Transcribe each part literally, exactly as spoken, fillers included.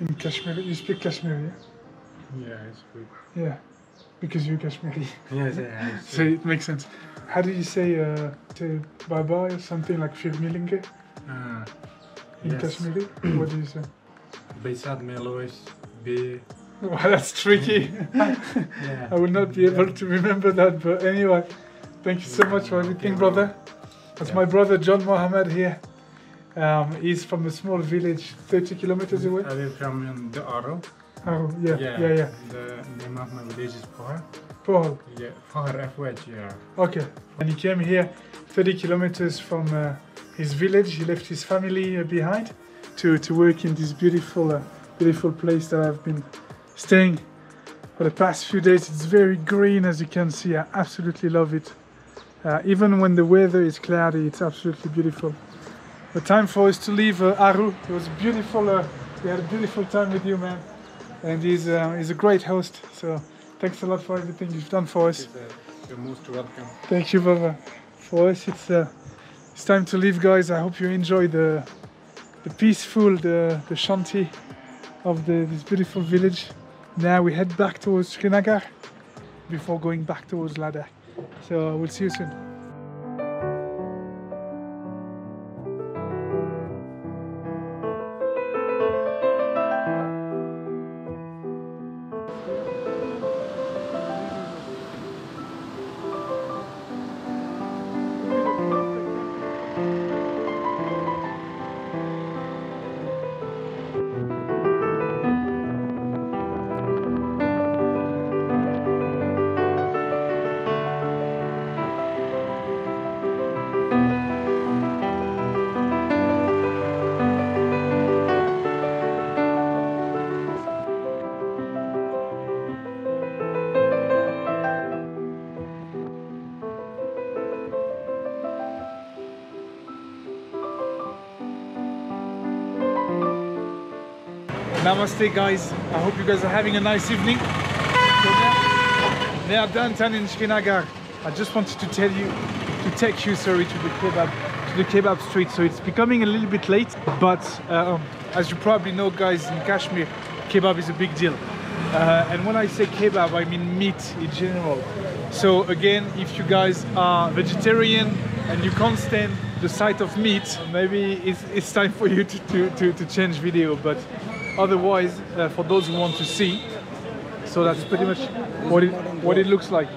In Kashmiri, you speak Kashmiri, yeah? Yeah, I speak. Yeah, because you're Kashmiri. Yes, yeah, I So it makes sense. How do you say, uh, say bye bye or something like Fir Milinge Uh, in yes. Kashmiri? What do you say? Besad Melois, be. Wow, that's tricky. Yeah. I will not be able to remember that, but anyway, thank you so much for everything, Okay, brother. That's Yeah. my brother John Mohammed here. Um, he's from a small village, thirty kilometers away. I live from in the Aro. Oh, yeah, yeah, yeah. The name of my village is Fahar. Paul. Yeah, Fahar F H, yeah. Okay. And he came here thirty kilometers from uh, his village. He left his family uh, behind to, to work in this beautiful, uh, beautiful place that I've been staying for the past few days. It's very green, as you can see. I absolutely love it. Uh, even when the weather is cloudy, it's absolutely beautiful. The time for us to leave uh, Aru. It was beautiful. Uh, we had a beautiful time with you, man. And he's, uh, he's a great host. So thanks a lot for everything you've done for us. You're most welcome. Thank you, brother. For us, it's uh, it's time to leave, guys. I hope you enjoy the the peaceful, the the shanty of the this beautiful village. Now we head back towards Srinagar before going back towards Ladakh. So we'll see you soon. Namaste, guys. I hope you guys are having a nice evening. So now, now downtown in Srinagar, I just wanted to tell you, to take you, sorry, to the kebab, to the kebab street. So it's becoming a little bit late, but um, as you probably know, guys, in Kashmir, kebab is a big deal. Uh, and when I say kebab, I mean meat in general. So again, if you guys are vegetarian and you can't stand the sight of meat, maybe it's, it's time for you to, to, to, to change video. But otherwise, uh, for those who want to see, so that's pretty much what it what it looks like.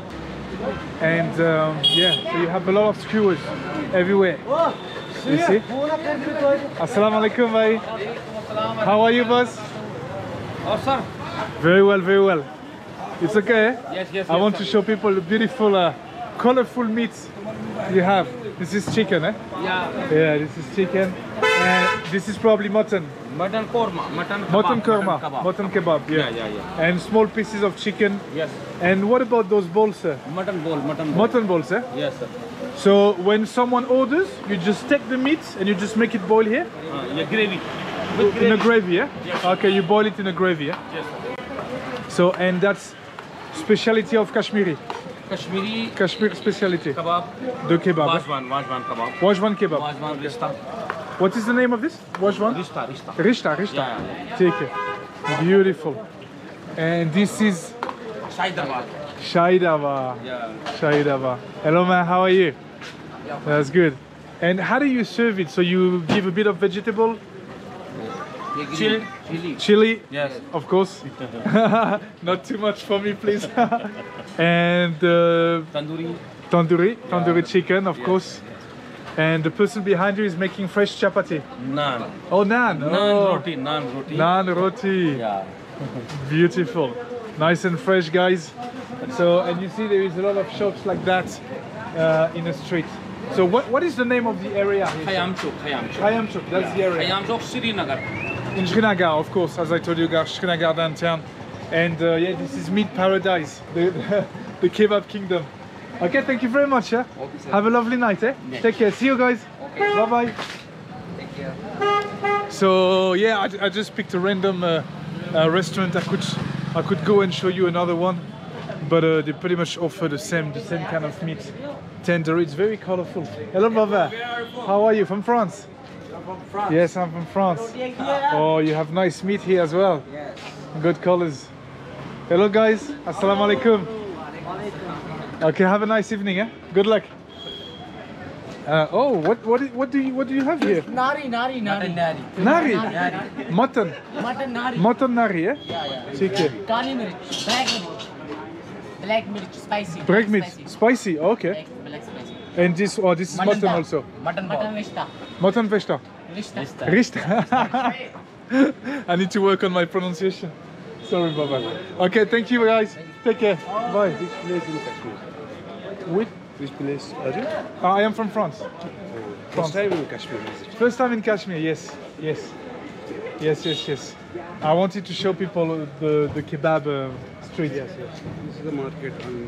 And um, yeah, so you have a lot of skewers everywhere. You see? Assalamu alaikum, bhai. How are you, boss? Oh, sir. Very well, very well. It's okay. Eh? Yes, yes. I yes, want sir. to show people the beautiful, uh, colorful meats you have. This is chicken, eh? Yeah. Yeah, this is chicken. And this is probably mutton. Mutton korma. Mutton kebab. Mutton korma, kebab. mutton kebab, yeah. Yeah, yeah, yeah. And small pieces of chicken. Yes. And what about those balls, sir? Mutton bowl. Mutton bowl. Mutton balls, eh? Yes, sir. So when someone orders, you just take the meat and you just make it boil here? Uh, yeah, gravy. With In a gravy, yeah? Yes. Okay, you boil it in a gravy, yeah? Yes, sir. So, and that's speciality of Kashmiri. Kashmiri Kashmir speciality. kebab. The kebab. eh? Wajwan. Wajwan kebab. Wajwan kebab. Wajwan rishta. What is the name of this? Wajwan? Rishta. Rishta. Rishta, Rishta. Yeah, yeah, yeah. Take it. Beautiful. And this is Hyderabad. Shaidava. Yeah. Shaidava. Hello, man. How are you? Yeah. That's good. And how do you serve it? So you give a bit of vegetable, Chili. Chili. chili, Yes. of course. Not too much for me, please. And uh, Tandoori. tandoori, tandoori Yeah. chicken, of Yes. course. And the person behind you is making fresh chapati. Naan. Oh, naan. Naan oh. roti. Naan roti. Naan roti. Yeah. Beautiful. Nice and fresh, guys. So, and you see there is a lot of shops like that uh, in the street. So what, what is the name of the area? Khayyam Chowk. Khayyam Chowk. Khayyam Chowk, that's the area. Khayyam Chowk, Srinagar. In Srinagar, of course, as I told you guys, Srinagar downtown. And uh, yeah, this is Meat Paradise, the, the, the kebab kingdom. Okay, thank you very much. Eh? Okay, sir. Have a lovely night. Eh? Yes. Take care. See you guys. Okay. Bye bye. Take care. So yeah, I, I just picked a random uh, uh, restaurant. I could I could go and show you another one, but uh, they pretty much offer the same the same kind of meat. Tender. It's very colorful. Hello, Baba. How are you? From France? from France. Yes, I'm from France. Yeah. Oh, you have nice meat here as well. Yes. Good colors. Hello guys, assalamu alaikum. Okay, have a nice evening, eh? Good luck. Uh, oh, what what what do you what do you have here? Nari, nari, nari. Nari. Nari, Nari. mutton, Mutton nari. mutton nari, eh? Yeah, yeah. Chicken, Kali mirch, black mirch. Black mirch, spicy. black meat, Spicy. spicy. Okay. Black, black spicy. And this, oh, this is mutton da- also. Mutton ball. Mutton vishta. Mutton festa. Vishta. Rista. I need to work on my pronunciation. Sorry, Baba. Okay, thank you guys. Take care. Bye. Which place in Kashmir? With, Which place are you? uh, I am from France. First time in Kashmir, is it? First time in Kashmir, yes, yes, yes, yes, yes. I wanted to show people the the kebab uh, street. Yes, yes. This is the market on.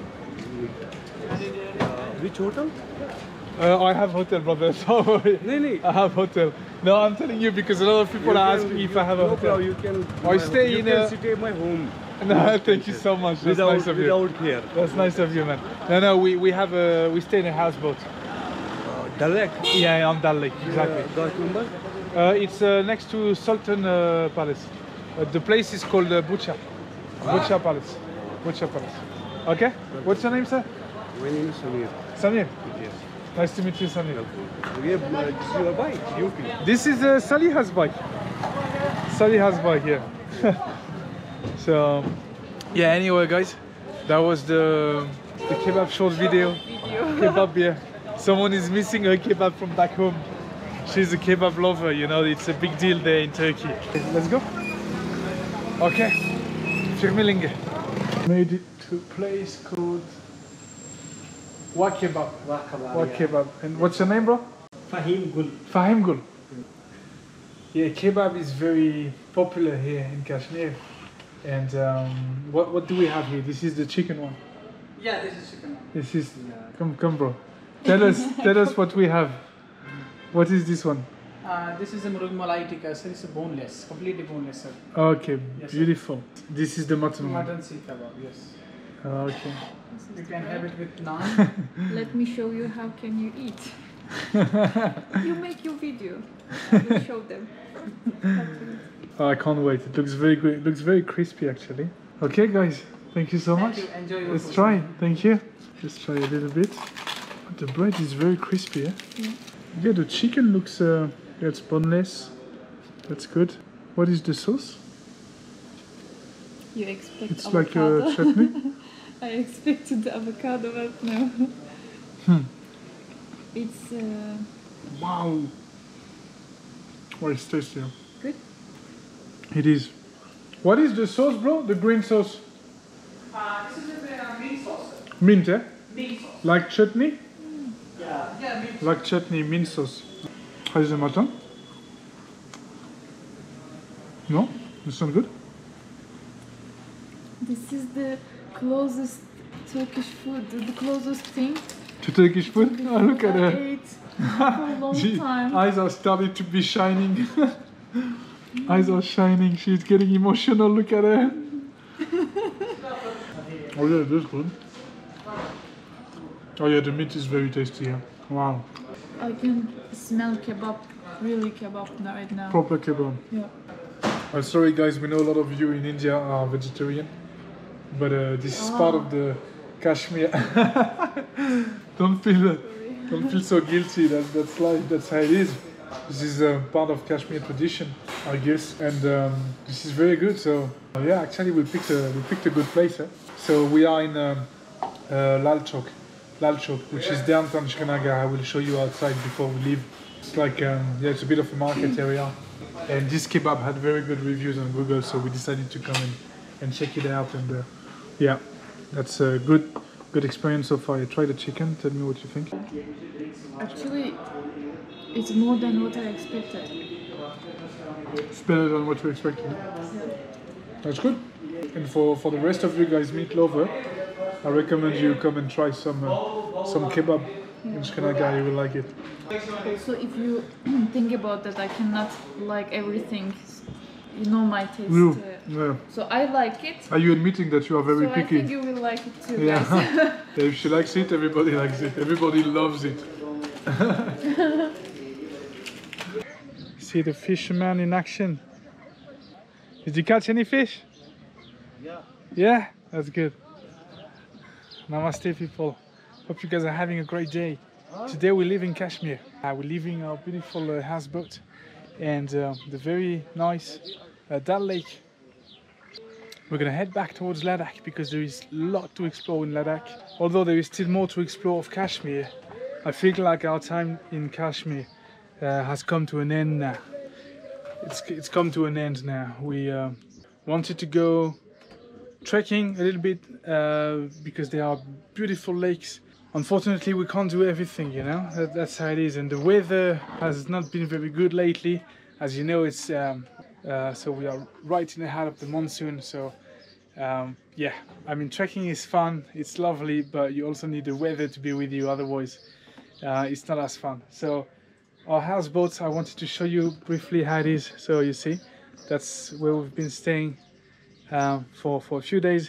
Uh, which hotel? Uh, I have hotel, brother. Sorry, No, no. I have hotel. No, I'm telling you because a lot of people You are can- asking if you- I have a no hotel. problem, you can. I stay you in can a- stay at my home. No, thank you so much. That's Without, nice of you. without here. That's nice of you, man. No, no, we we have a we stay in a houseboat. Uh, direct. Yeah, on Dal Lake, exactly. Uh, Dutch number? Uh, it's uh, next to Sultan uh, Palace. Uh, the place is called uh, Bucha. Bucha Palace. Bucha Palace. Okay. What's your name, sir? My name is Samir. Samir. Yes. Nice to meet you, Samir. We have uh, this is your bike, U P. This is uh, Saliha's bike. Saliha's bike here. So, yeah. Anyway, guys, that was the the kebab short video. Kebab, yeah. Someone is missing a kebab from back home. She's a kebab lover, you know. It's a big deal there in Turkey. Let's go. Okay. Firmilinge. Made it to a place called Wa Kebab. Wa Kebab. And what's your name, bro? Fahim Gul. Fahim Gul. Yeah, kebab is very popular here in Kashmir. And um, what what do we have here? This is the chicken one. Yeah, this is chicken. This is come come, bro. Tell us tell us what we have. What is this one? Uh, this is a murug malai tikka, sir. It's a boneless, completely boneless, sir. Okay, Yes, sir. beautiful. This is the mutton one. Mutton seekh kebab, yes. Okay. You can have it with naan. Let me show you how can you eat. You make your video. I will show them. Oh, I can't wait. It looks very good. It looks very crispy actually. Okay, guys. Thank you so much. Thank you. Enjoy your Let's food. try. Thank you. Just try a little bit. The bread is very crispy. Eh? Yeah. Yeah, the chicken looks. Uh, yeah, it's boneless. That's good. What is the sauce? You expect It's like a avocado. chutney. I expected the avocado, but no. Hmm. It's uh, Wow. Oh, it's tasty. Yeah. good. It is. What is the sauce, bro? The green sauce. Uh, this is a uh, meat sauce, sir. Mint, eh? Meat sauce. Like chutney? Yeah. Yeah, meat. Like chutney, mint sauce. How is the mutton? No? It's not good? This is the closest Turkish food, the closest thing To Turkish food? Oh, look at I her. ate for a long Gee, time. eyes are starting to be shining. Eyes are shining. She's getting emotional. Look at her. Oh yeah, this is good. Oh yeah, the meat is very tasty. Yeah. Wow. I can smell kebab, really kebab now- right now. Proper kebab. Yeah. I'm sorry guys, we know a lot of you in India are vegetarian, but uh, this is part of the Kashmir. don't feel uh, don't feel so guilty. That that's life. That's how it is. This is uh, part of Kashmir tradition, I guess, and um, this is very good. So uh, yeah, actually we picked a we picked a good place. Eh? So we are in um, uh, Lal Chowk, Lal Chowk, which is downtown Srinagar. I will show you outside before we leave. It's like um, yeah, it's a bit of a market area. And this kebab had very good reviews on Google, so we decided to come in and check it out. And uh, yeah, that's a good good experience so far. You try the chicken. Tell me what you think. Actually, it's more than what I expected. It's better than what we expected. That's good. And for, for the rest of you guys, meat lover, I recommend you come and try some uh, some kebab in Srinagar. You will like it. Also, if you think about that, I cannot like everything. You know my taste. You, uh, yeah. So I like it. Are you admitting that you are very so I picky? think you will like it too, Yeah. guys. If she likes it, everybody likes it. Everybody loves it. see the fisherman in action. Did you catch any fish? Yeah. Yeah? That's good. Namaste, people. Hope you guys are having a great day. Today we live in Kashmir. Uh, we're leaving our beautiful uh, houseboat and uh, the very nice uh, Dal Lake. We're gonna head back towards Ladakh because there is a lot to explore in Ladakh. Although there is still more to explore of Kashmir, I feel like our time in Kashmir uh, has come to an end now. It's, it's come to an end now. We uh, wanted to go trekking a little bit uh, because there are beautiful lakes. Unfortunately, we can't do everything, you know, that, that's how it is. And the weather has not been very good lately. As you know, it's um, uh, so we are right in the heart of the monsoon. So um, yeah, I mean, trekking is fun, it's lovely, but you also need the weather to be with you, otherwise uh, it's not as fun. So our houseboat, I wanted to show you briefly how it is. So you see, that's where we've been staying um, for, for a few days.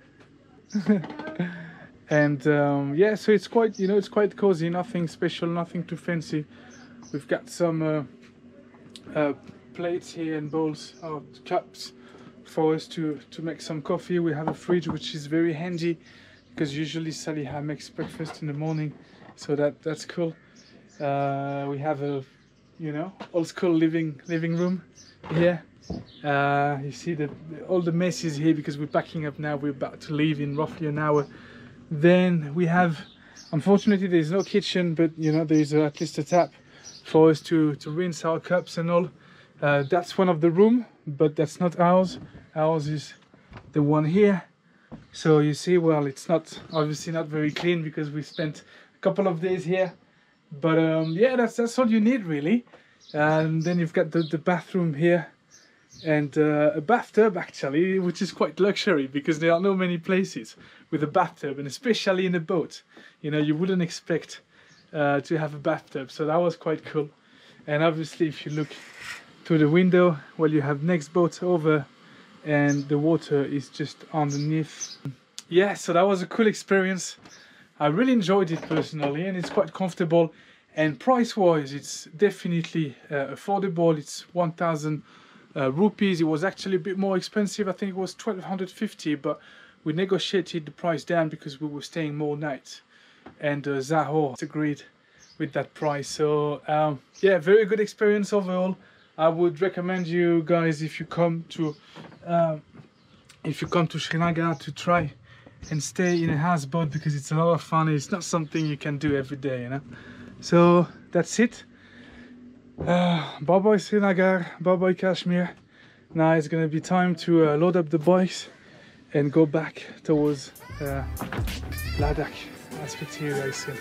And um, yeah, so it's quite, you know, it's quite cozy, nothing special, nothing too fancy. We've got some uh, uh, plates here and bowls or cups for us to, to make some coffee. We have a fridge which is very handy because usually Saliha makes breakfast in the morning, so that, that's cool. Uh, we have a, you know, old school living living room here. Uh, you see the all the mess is here because we're packing up now. We're about to leave in roughly an hour. Then we have, unfortunately there's no kitchen, but you know, there's uh, at least a tap for us to, to rinse our cups and all. Uh, that's one of the room, but that's not ours. Ours is the one here. So you see, well, it's not, obviously not very clean because we spent a couple of days here. But um, yeah, that's, that's all you need really. And then you've got the, the bathroom here. And uh, a bathtub actually, which is quite luxury because there are no many places with a bathtub, and especially in a boat, you know, you wouldn't expect uh, to have a bathtub, so that was quite cool. And obviously if you look through the window, well, you have next boat over and the water is just underneath. Yeah, so that was a cool experience. I really enjoyed it personally, and it's quite comfortable, and price wise it's definitely uh, affordable. It's one thousand Uh, rupees. It was actually a bit more expensive. I think it was twelve fifty, but we negotiated the price down because we were staying more nights, and uh, Zahor agreed with that price. So um, yeah, very good experience overall. I would recommend you guys, if you come to uh, if you come to Srinagar, to try and stay in a houseboat because it's a lot of fun. It's not something you can do every day, you know. So that's it. Uh, bye bye Srinagar, bye bye Kashmir. Now it's gonna be time to uh, load up the bikes and go back towards uh, Ladakh. I'll speak to you guys soon.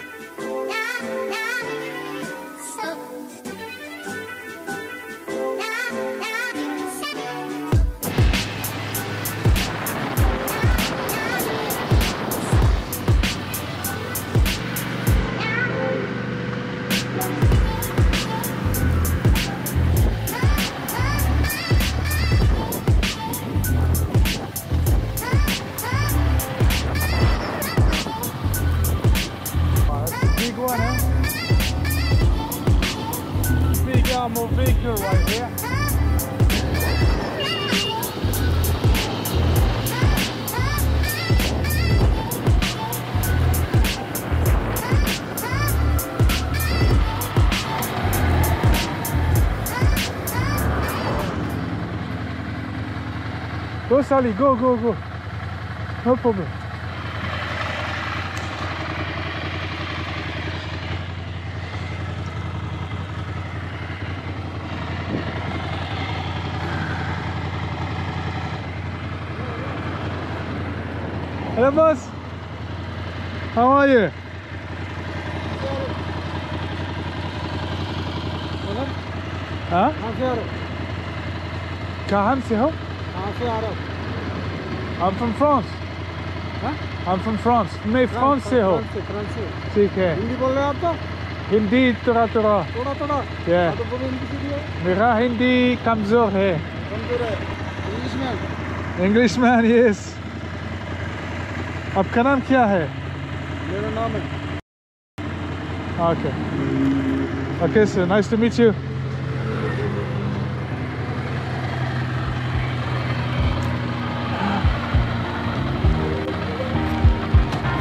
More vehicle right here. Go Sally, go, go, go. No problem. Hello boss, how are you? हाँ? कहाँ से हो? I'm from France. हाँ? I'm from France. मैं France से हो. ठीक है. हिंदी बोल रहे हैं आप तो? हिंदी थोड़ा थोड़ा. थोड़ा थोड़ा. Yeah. तो बोलो हिंदी सीखिए. मेरा हिंदी कमजोर है. कमजोर है. Englishman. Englishman, yes. आपका नाम क्या है? मेरा नाम है. Okay. Okay, sir. Nice to meet you.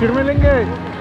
फिर मिलेंगे।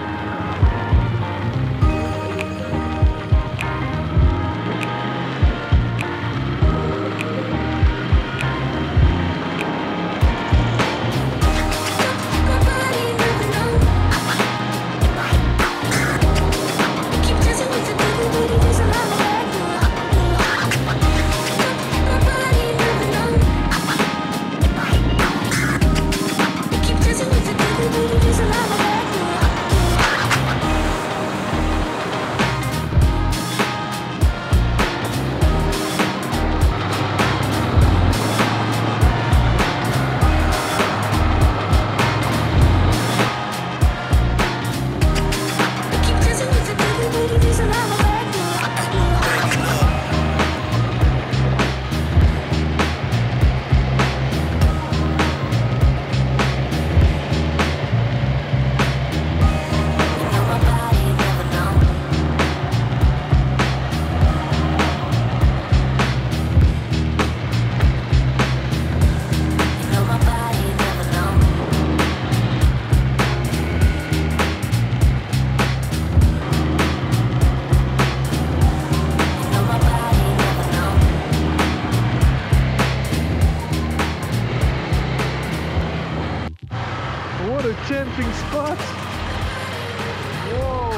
What a camping spot! Whoa!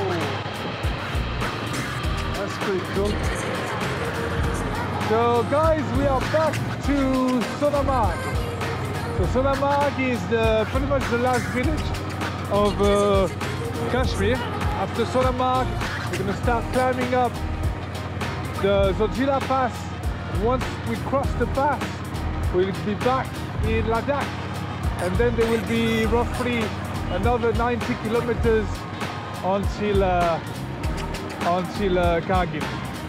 That's pretty cool. So guys, we are back to Sonamarg. So Sonamarg is the, pretty much the last village of uh, Kashmir. After Sonamarg, we're going to start climbing up the Zojila Pass. Once we cross the pass, we'll be back in Ladakh. And then there will be roughly another ninety kilometers until uh, until uh, Kargil.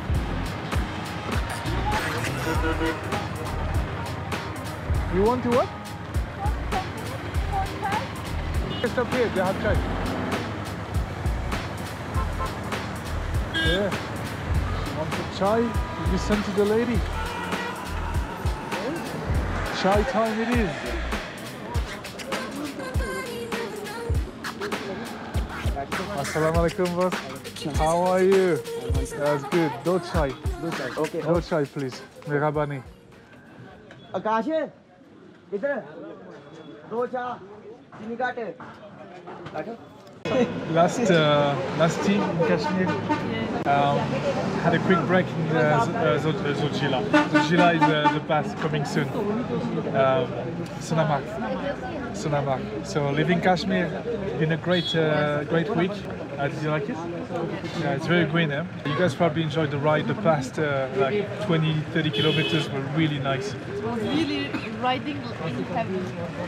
You want to what? Just up here, they have chai. Yeah. Want the chai? Listen to the lady. Chai time it is. Assalamu alaikum, boss. How are you? That's good. Do chai. दो चाय okay Do chai, please. Mehrabani. Akash इधर दो चाय चीनी काटे काटो Last uh, last team in Kashmir um, had a quick break in uh, Z- uh, Zoj- uh, Zojila. Zojila is uh, the pass coming soon. Um, Sonamarg. Sonamarg. So living Kashmir, been a great uh, great week. Uh, did you like it? Yeah, it's very green. Eh? You guys probably enjoyed the ride. The past uh, like twenty, thirty kilometers were really nice. It was really riding in heaven.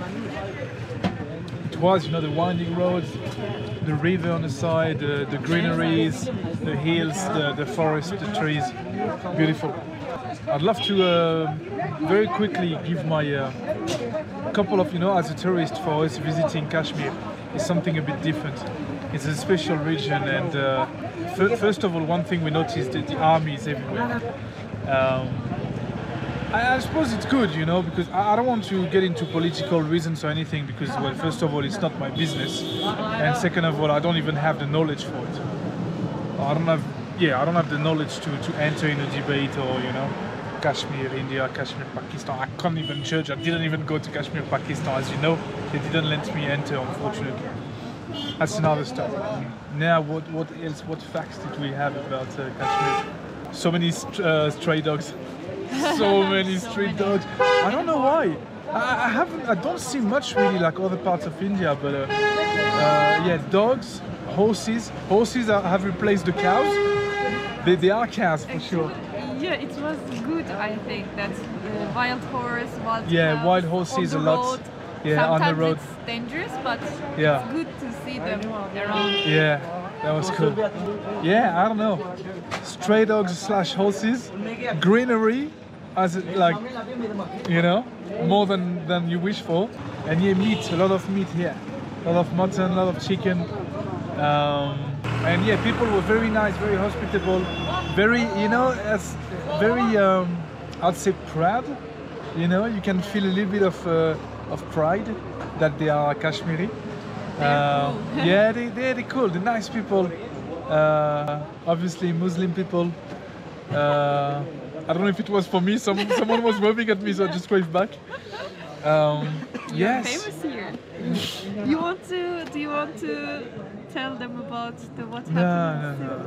It was, you know, the winding roads, the river on the side, the, the greeneries, the hills, the, the forest, the trees. Beautiful. I'd love to uh, very quickly give my uh, couple of, you know, as a tourist for us visiting Kashmir, is something a bit different. It's a special region, and uh, f- first of all, one thing we noticed that the army is everywhere. Um, I, I suppose it's good, you know, because I, I don't want to get into political reasons or anything, because, well, first of all, it's not my business, and second of all, I don't even have the knowledge for it. I don't have, yeah, I don't have the knowledge to, to enter in a debate or, you know, Kashmir, India, Kashmir, Pakistan. I can't even judge. I didn't even go to Kashmir, Pakistan, as you know. They didn't let me enter, unfortunately. That's another story. Now, what, what else? What facts did we have about uh, Kashmir? So many st- uh, stray dogs. So many street dogs. I don't know why. I, I haven't. I don't see much really like other parts of India, but uh, uh, yeah, dogs, horses. Horses are, have replaced the cows. They, they are cows for sure. Yeah, it was good, I think, that uh, wild horse, wild Yeah, cows wild on horses the a lot. road. Yeah, on the Sometimes road. it's dangerous, but Yeah. it's good to see them around. Yeah, that was cool. Yeah, I don't know. Stray dogs slash horses, greenery, as it, like, you know, more than than you wish for. And yeah, meat, a lot of meat here, a lot of mutton, a lot of chicken. Um, and yeah, people were very nice, very hospitable, very, you know, as very, um, I'd say proud. You know, you can feel a little bit of uh, of pride that they are Kashmiri. They're Um, cool. yeah, they, they're, they're cool. They're nice people. Uh, obviously, Muslim people. Uh, I don't know if it was for me. Some, someone was waving at me, so I just waved back. Um, You're yes. famous here. You want to? Do you want to tell them about the what No, happened? no,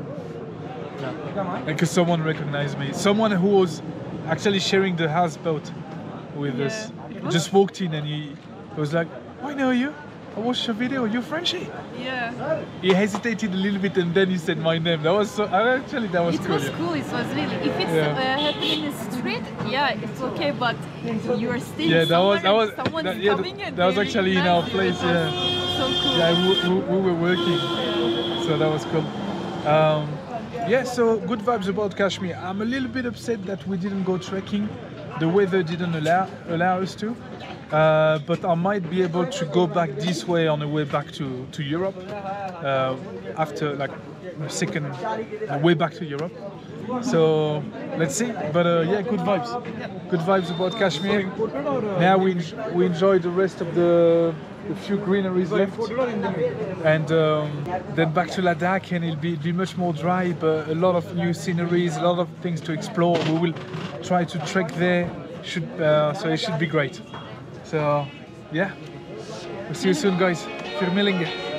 no. Because someone recognized me. Someone who was actually sharing the houseboat with Yeah. us It was- just walked in and he, he was like, "Oh, I know you. I watched your video. You're Frenchy." Yeah. He hesitated a little bit and then he said my name. That was so. Actually, that was It cool. was yeah. cool. It was really. If it's Yeah. uh, happening in the street, yeah, it's okay. But you're still. Yeah, that was- that was- Someone's that- yeah, coming and that was they actually in our recognize you. place, It was yeah. So cool. Yeah, we, we, we were working, so that was cool. Um, yeah, so good vibes about Kashmir. I'm a little bit upset that we didn't go trekking. The weather didn't allow allow us to, uh, but I might be able to go back this way on the way back to to Europe uh, after like second uh, way back to Europe. So let's see. But uh, yeah, good vibes. Good vibes about Kashmir. Now we en- we enjoy the rest of the, the few greeneries left, and um, then back to Ladakh, and it'll be, it'll be much more dry, but a lot of new sceneries, a lot of things to explore. We will try to trek there. Should uh, so it should be great. So yeah, we'll see you soon, guys. Firmilinge.